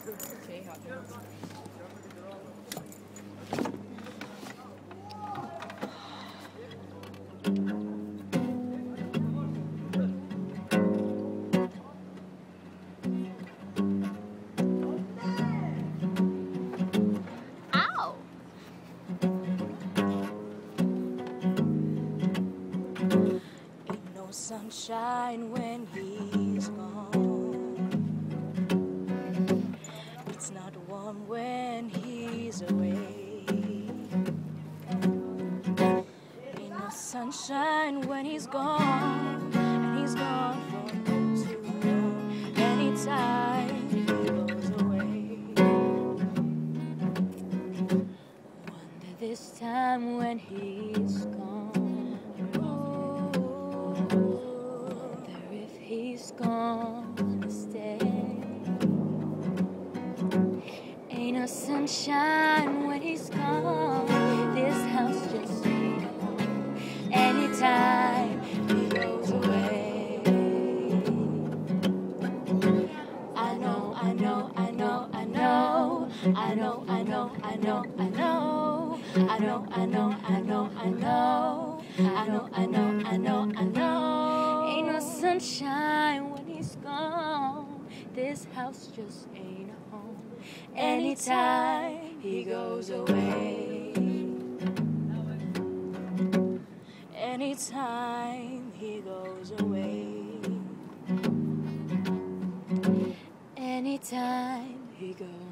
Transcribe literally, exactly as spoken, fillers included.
Okay, happened. Ow! Ain't no sunshine when he's gone. It's not warm when he's away. Ain't no sunshine when he's gone, and he's gone for no too long. Anytime he goes away, wonder this time when he's gone. Wonder if he's gonna stay. Ain't no sunshine when he's gone. This house just ain't home. Anytime he goes away. I know, I know, I know, I know. I know, I know, I know, I know. I know, I know, I know, I know. I know, I know, I know, I know. Ain't no sunshine when he's gone. This house just ain't home. Anytime he goes away. Anytime he goes away. Anytime he goes